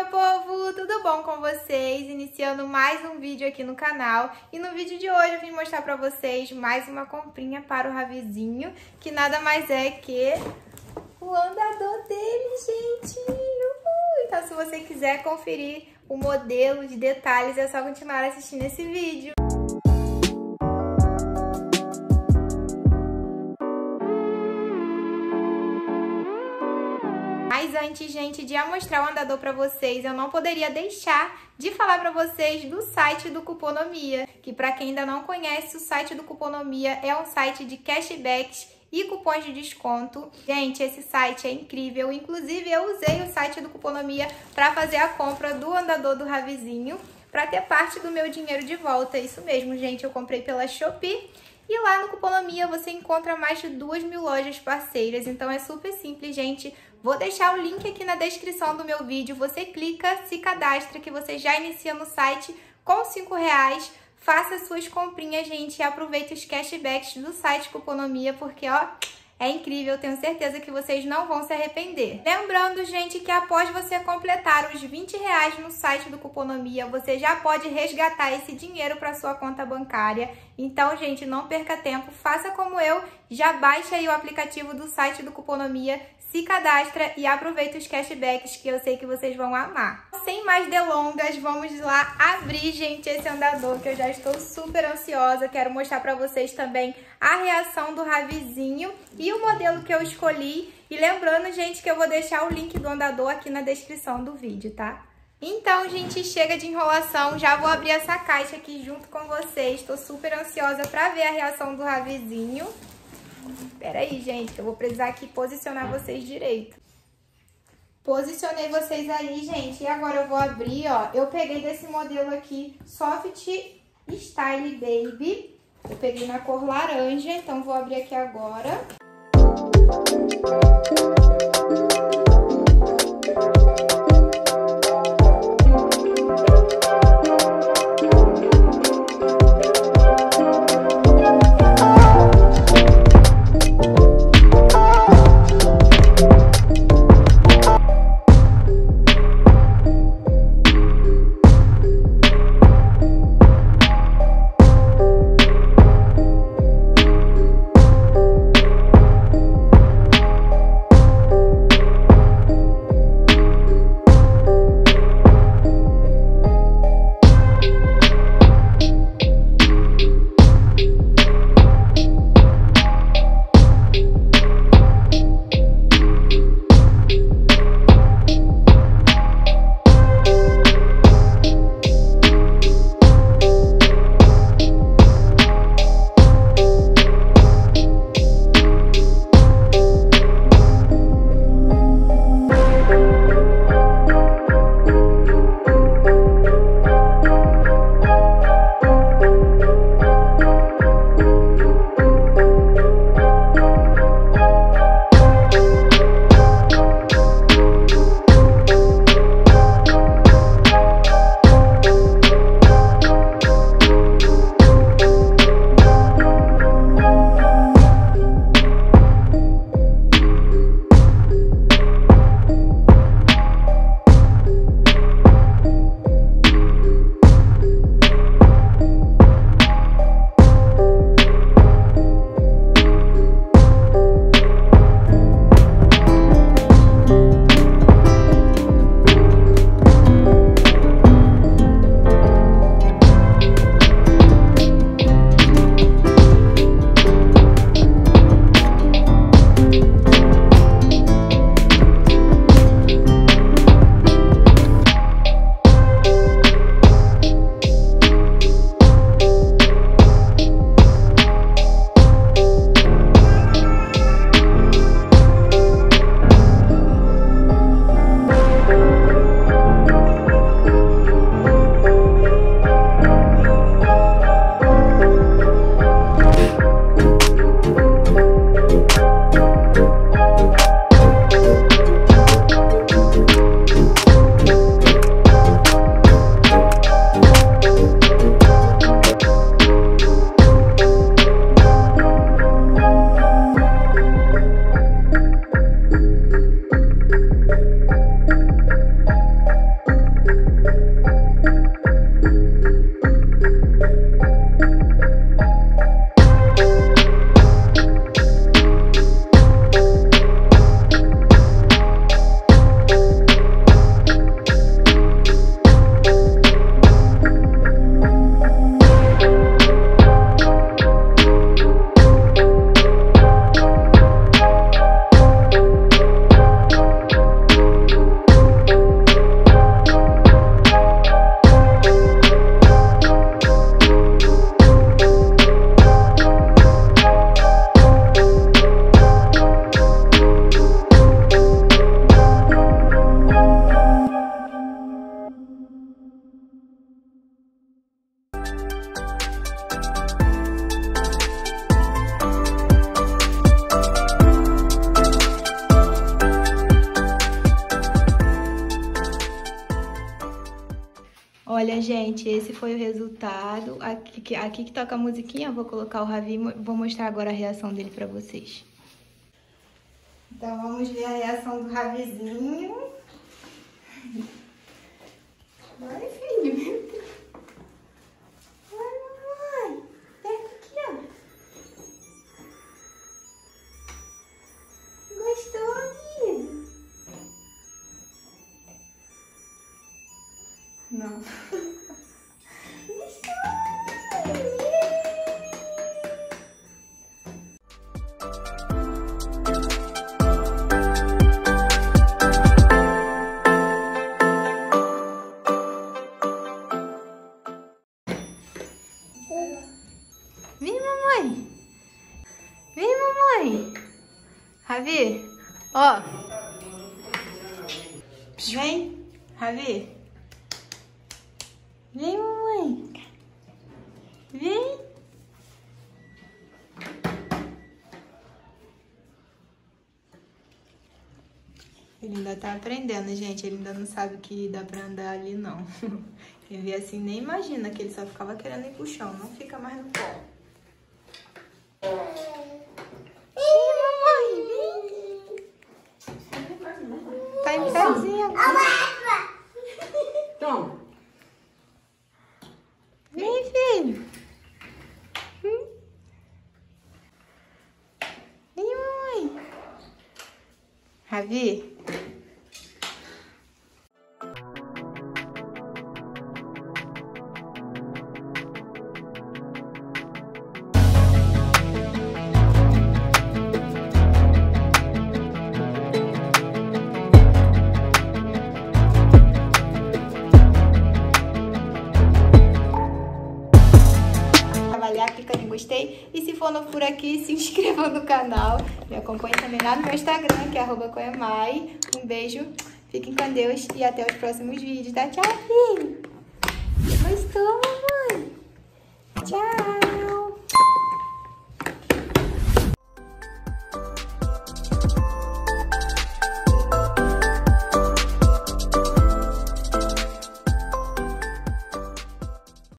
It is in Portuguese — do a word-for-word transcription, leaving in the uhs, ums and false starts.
meu povo, tudo bom com vocês? Iniciando mais um vídeo aqui no canal. E no vídeo de hoje eu vim mostrar pra vocês mais uma comprinha para o Ravizinho, que nada mais é que o andador dele, gente! Uhul! Então se você quiser conferir o modelo de detalhes, é só continuar assistindo esse vídeo. Mas antes, gente, de eu mostrar o andador pra vocês, eu não poderia deixar de falar pra vocês do site do Cuponomia, que pra quem ainda não conhece, o site do Cuponomia é um site de cashbacks e cupons de desconto. Gente, esse site é incrível, inclusive eu usei o site do Cuponomia pra fazer a compra do andador do Ravizinho, pra ter parte do meu dinheiro de volta. Isso mesmo, gente, eu comprei pela Shopee. E lá no Cuponomia você encontra mais de duas mil lojas parceiras, então é super simples, gente. Vou deixar o link aqui na descrição do meu vídeo, você clica, se cadastra, que você já inicia no site com cinco reais. Faça suas comprinhas, gente, e aproveite os cashbacks do site Cuponomia, porque, ó, é incrível, tenho certeza que vocês não vão se arrepender. Lembrando, gente, que após você completar os vinte reais no site do Cuponomia, você já pode resgatar esse dinheiro para sua conta bancária. Então, gente, não perca tempo, faça como eu, já baixe aí o aplicativo do site do Cuponomia, se cadastra e aproveita os cashbacks que eu sei que vocês vão amar. Sem mais delongas, vamos lá abrir, gente, esse andador que eu já estou super ansiosa. Quero mostrar pra vocês também a reação do Ravizinho e o modelo que eu escolhi. E lembrando, gente, que eu vou deixar o link do andador aqui na descrição do vídeo, tá? Então, gente, chega de enrolação. Já vou abrir essa caixa aqui junto com vocês. Estou super ansiosa pra ver a reação do Ravizinho. Pera aí, gente, que eu vou precisar aqui posicionar vocês direito. Posicionei vocês aí, gente, e agora eu vou abrir, ó. Eu peguei desse modelo aqui, Soft Style Baby. Eu peguei na cor laranja, então vou abrir aqui agora. Olha, gente, esse foi o resultado. Aqui, aqui que toca a musiquinha, eu vou colocar o Ravi, vou mostrar agora a reação dele pra vocês. Então, vamos ver a reação do Ravizinho. Vai, filho. Vai, mamãe. Pega aqui, ó. Gostou, amigo? Não. Vem, mamãe. Vem, mamãe. Ravi, ó. Vem, Ravi. Vem, mamãe. Vem. Ele ainda tá aprendendo, gente. Ele ainda não sabe que dá pra andar ali, não. Quem vê assim nem imagina que ele só ficava querendo ir pro chão. Não fica mais no colo. Vem, mamãe, vem. Tá em pezinho agora. Toma. Vem, filho. Vem, mamãe. Ravi. Clica em gostei e se for novo por aqui, se inscreva no canal, me acompanhe também lá no meu Instagram, que é arroba coemai. Um beijo, fiquem com Deus e até os próximos vídeos, tá? Tchau, filho! Gostou?